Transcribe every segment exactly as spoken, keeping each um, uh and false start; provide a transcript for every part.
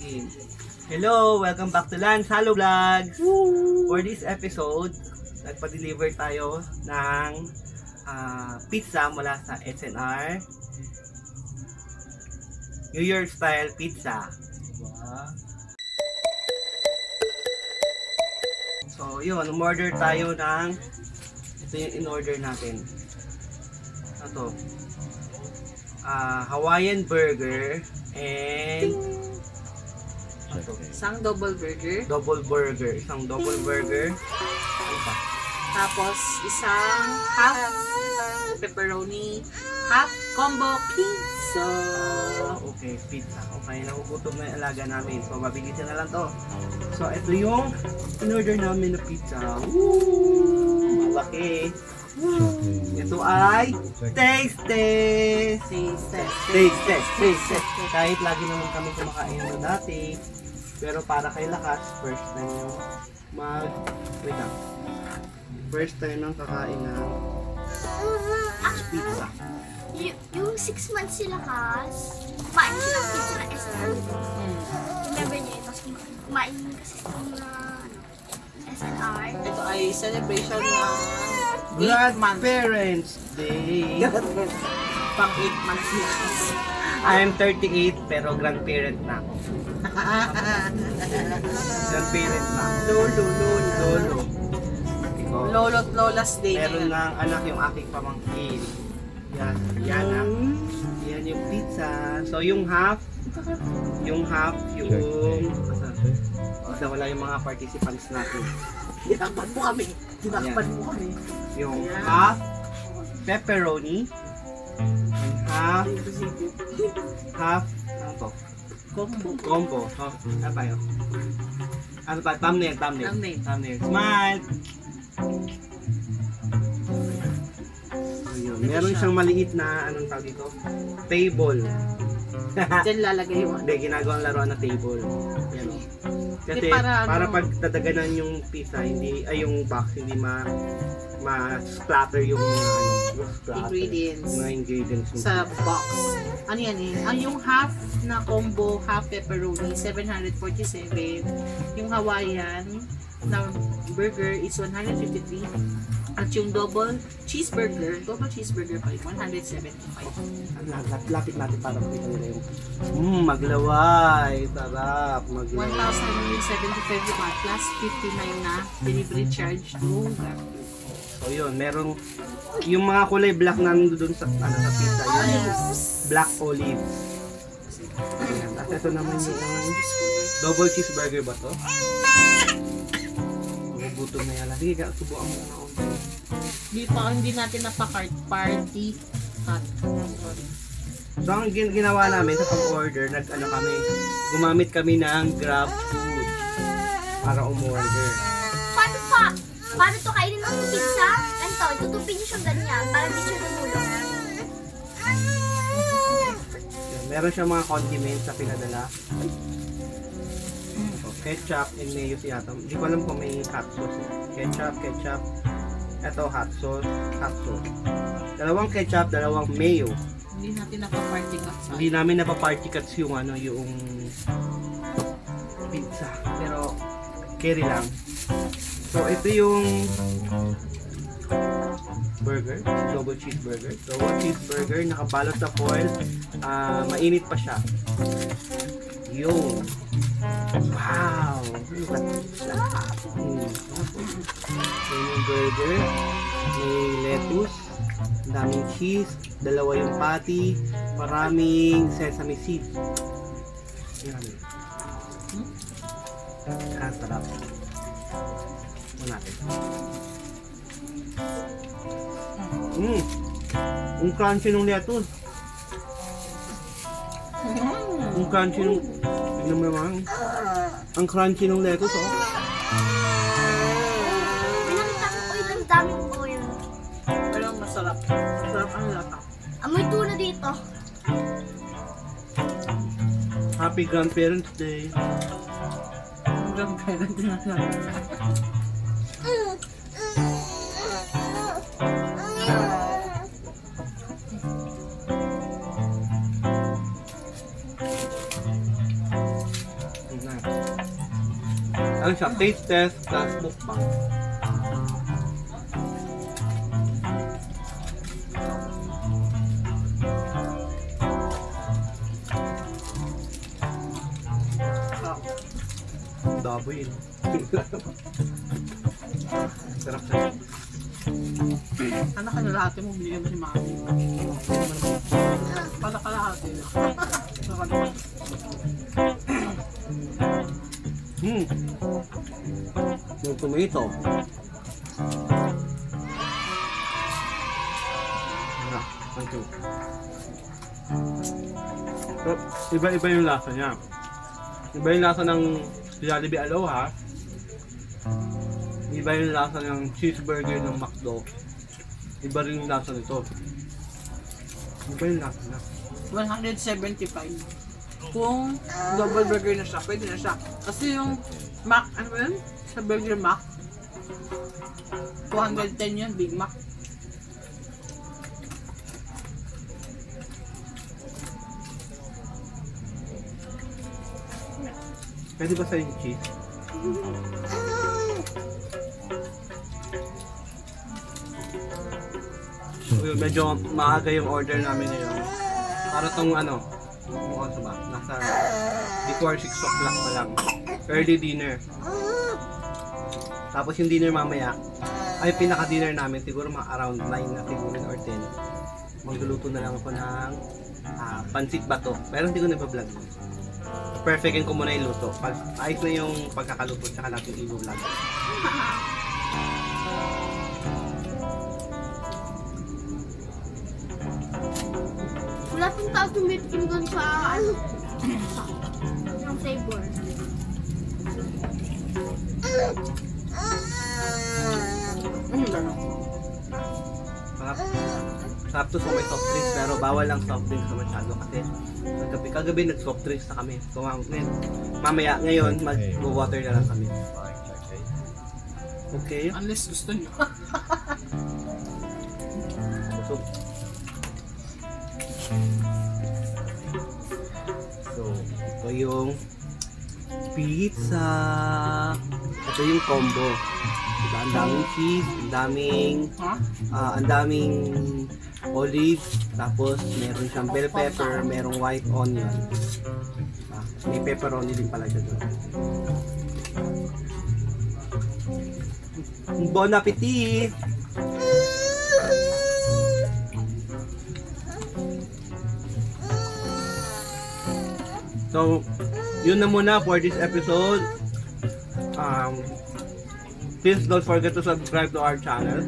begin. Hello! Welcome back to Lance Halo Vlogs! For this episode, nagpa-deliver tayo ng uh, pizza mula sa S N R. New York style pizza. Diba? So yun, umorder tayo ng ito yung in-order natin. Ito. Uh, Hawaiian burger and ito. Isang double burger. Double burger. Isang double burger. Ano pa? Tapos isang half pepperoni, half combo pizza. Okay, pizza. Okay, nagugutom na yung alaga namin. So, mabilisan na lang to. So, ito yung in-order namin na pizza. Woo! Malaki. Ito ay taste test. Taste test. Taste test. Taste test. Kahit lagi naman kami kumakain na dati. Pero para kay Lakas, first time yung mag... Wait lang. First time nang kakain ng pizza. Y yung six months sila kas, kumain sila ng pizza na S N R. Remember niyo yun? Tapos kumain kasi sila na S N R. Ito ay celebration ng eight months. Grandparents Day. Pang eight months nila. I'm thirty-eight pero grandparent na ako. Grandparent na ako. Lolo, lolo. Lolo. So, Lolo't Lola's Day meron ngayon. ng anak yung aking pamangkin. Yan, yan na. Yan yung pizza. So yung half, yung half, yung... Asa, wala yung mga participants natin. Tinakpan mo kami. Tinakpan mo kami. Yung half, pepperoni, and half, half, ano to? Combo. Combo. Oh, ano pa yun? Ano pa? Thumbnail, thumbnail. Thumbnail. Thumbnail. Smile! So, yun. Meron siyang maliit na, anong tawag dito? Table. Diyan lalagay yung ano. Hindi, ginagawang laruan na table. Yan o. Kasi Hindi, para para, ano- pag dadaganan yung pizza, hindi, ay yung box, hindi ma ma-splatter yung mga ano, yung splatter. Ingredients. Mga ingredients. Sa box. Ano yan eh? Ang yung half na combo, half pepperoni, seven hundred forty-seven. Yung Hawaiian na burger is one hundred fifty-three. At yung double cheeseburger, double cheeseburger pa rin, one hundred seventy-five. Ang lapit, lapit natin para makita nila yung mmm, maglaway. Sarap, one maglaway. thousand seventy-five yung mga plus fifty-nine na delivery charge to Grab. So yun, merong yung mga kulay black na nandun sa, ano, sa pizza. Yun yung black olive. Ayan. At ito naman yung double cheeseburger ba to? Gutom na yan. Sige, subukan mo na ako. Hindi pa, hindi natin napaka-cart party. Cut. So ang gin ginawa namin sa pag-order, nag ano kami, gumamit kami ng Grab Food para umorder. Paano pa? Paano to kainin ng pizza? Ganito, tutupin niyo siyang ganyan para hindi siya lumulong. Yan, meron siyang mga condiments na pinadala. So, ketchup and mayo yata. Hindi ko alam kung may hot sauce. Eh. Ketchup, ketchup. Ito hot sauce, hot sauce. Dalawang ketchup, dalawang mayo. Hindi natin napaka-party cut sa Hindi namin napaparty cuts yung ano, yung pizza. Pero carry lang. So ito yung burger, double cheeseburger. Double cheeseburger, nakabalot sa foil. Ah, mainit pa siya. Yun. Wow! Ano ba? Sarap. Hmm. Yun yung burger. May lettuce. Ang daming cheese. Dalawa yung patty. Maraming sesame seeds. Yan. Hmm? Ah, sarap. Ito natin. Hmm. Ang crunchy ng lettuce. Ang crunchy ng... Tignan mo naman. Ang crunchy ng lettuce, oh. Pinakita ko, uy, ang daming oil. Pero masarap. Masarap ang lata. Amoy tuna dito. Happy Grandparents Day. Hanggang kailan din na lang. Ano siya? Taste test plus mukbang. Daboy yun. Sarap siya. Anak ka na lahat mo, binigyan mo si Mami. Pala ka lahat eh. Hmm. Yung tomato. Ah, thank you. So, iba-iba yung lasa niya. Iba yung lasa ng Jollibee Aloha. Iba yung lasa ng cheeseburger ng McDo. Iba rin yung lasa nito. Iba yung lasa na. one seventy-five. Kung double burger na siya, pwede na siya. Kasi yung Mac, ano ba yun? Sa Burger Mac, two ten yun, Big Mac. Pwede ba sa yung cheese? So, medyo maaga yung order namin ngayon. Para tong ano, mukha sa ba? Nasa before six o'clock pa lang. Early dinner. Tapos yung dinner mamaya, ay pinaka-dinner namin siguro mga around nine na siguro or ten. Magluluto na lang ako ng uh, pansit bato. Pero hindi ko na-vlog. Perfectin ko muna yung luto. Pag ayos na yung pagkakaluto, tsaka natin i-vlog. Wala pong tao tumitim doon sa ano. Yung flavor. Mm, gano'n. Sarap. Sarap to sa may soft drinks, pero bawal lang soft drinks na masyado kasi kagabi, kagabi nag-soft drinks na kami. So, mamaya ngayon, mag-water na lang kami. Okay? Unless gusto nyo. So, so, ito yung pizza. Ito yung combo. Diba? Ang daming cheese, ang daming Ha? ah, ang daming olives, tapos meron siyang bell pepper, merong white onion. Ah, may pepperoni din pala siya doon. Bon appetit! So, yun na muna for this episode. Um, please don't forget to subscribe to our channel.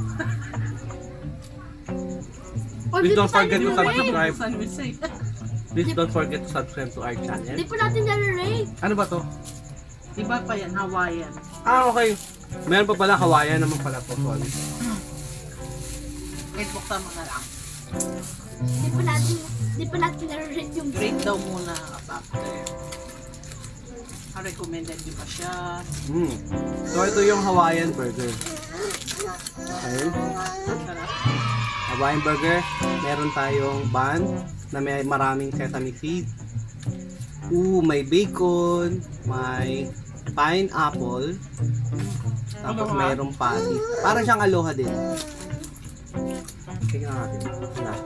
Please don't forget to subscribe. Sandwich eh. Please don't forget to subscribe to our channel. Hindi pa natin nare-rate. Ano ba to? Iba pa yan, Hawaiian. Ah, okay. Meron pa pala Hawaiian naman pala to. Sorry. Wait, buksan mo na lang. Hindi pa natin, hindi pa natin nare-rate yung Rate daw muna after. Ah, recommended di ba siya? Mm. So, ito yung Hawaiian burger. Okay. Sarap. Hawaiian burger. Meron tayong bun na may maraming sesame seed. Ooh, may bacon, may pineapple, tapos Aloha. mayroong patty. Parang siyang aloha din. Tingnan natin. Tingnan.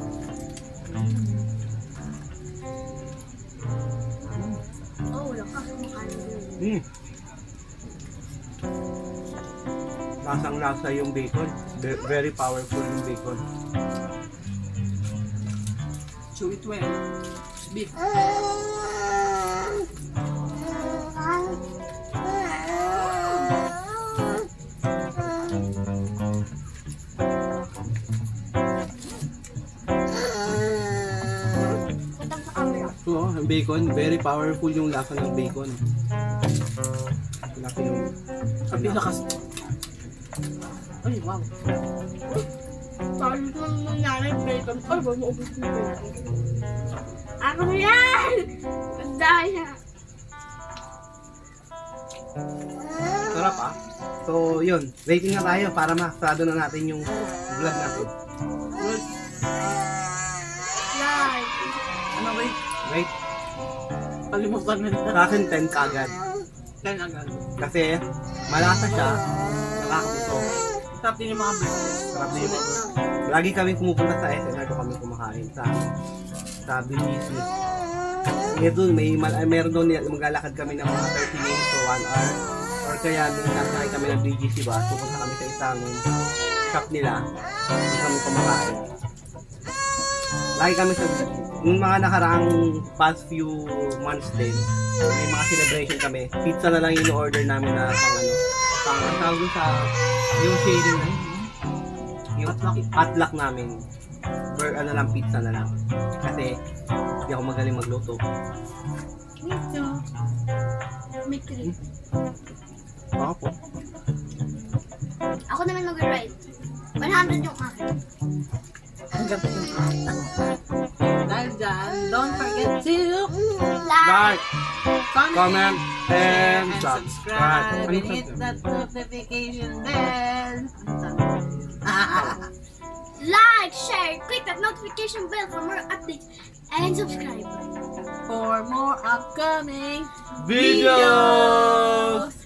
oh, wala ka. Mm. Lasang lasa yung bacon. Ve- Very powerful yung bacon. Chew it well. Beef. Katang sa camera. So, ang bacon, very powerful yung lasa ng bacon. Laki yung... Sabi lakas. Ay, wow. Sorry kung nangyari bacon. Ay, ba maubos yung bacon? Ako yan! Ang daya. Sarap ah. So, yun. Rating na tayo para masado na natin yung vlog natin. Good. Like. Ano wait? Right? Kalimutan na Sa nila. akin, ten kagad. Yan agad. Kasi malasa siya, nakakabusog. Sarap din yung mga burgers. Sarap din yung mga. Lagi kami pumupunta sa S N R doon kami kumakain sa sa B G C. Eh doon may mal ay meron doon maglalakad kami ng mga thirty minutes to one hour. Or kaya doon nakakain kami ng B G C ba, pupunta kami sa isang shop nila. Doon kami kumakain. Lagi kami sa yung mga nakaraang past few months din, may mga celebration kami. Pizza na lang yung order namin na pang ano, pang ang tawag dun sa yung sharing na yun. Yung potluck namin. Or ano lang, pizza na lang. Kasi hindi ako magaling magluto. Me too. May cream. Ako po. Ako naman mag-ride. one hundred yung akin. Ang ganda yung dahil dyan, don't forget to Like. Like, comment, comment, and and subscribe. subscribe Ano and hit subscribe? that notification bell. Like, share, click that notification bell for more updates, and subscribe. For more upcoming Videos!